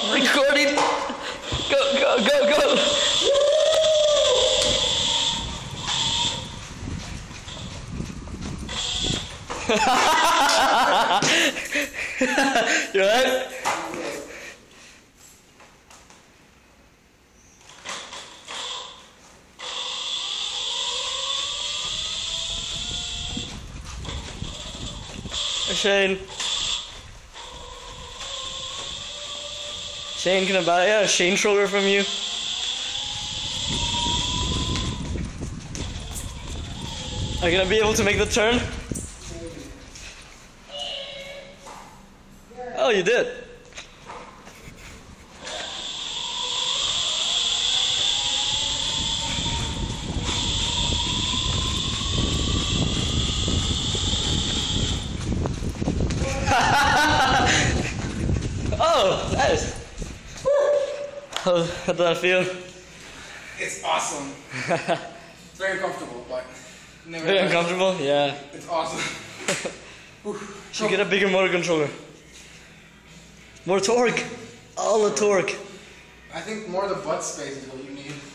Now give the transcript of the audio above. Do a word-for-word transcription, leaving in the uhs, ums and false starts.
recording. Go, go, go, go. You alright? Shane. Shane, can I buy a Shane stroller from you? Are you gonna be able to make the turn? Oh, you did. Oh, nice. How, how did that feel? It's awesome. It's very uncomfortable, but never. Very uncomfortable? Yeah. It's awesome. Should get a bigger motor controller. More torque. All the torque. I think more of the butt space is what you need.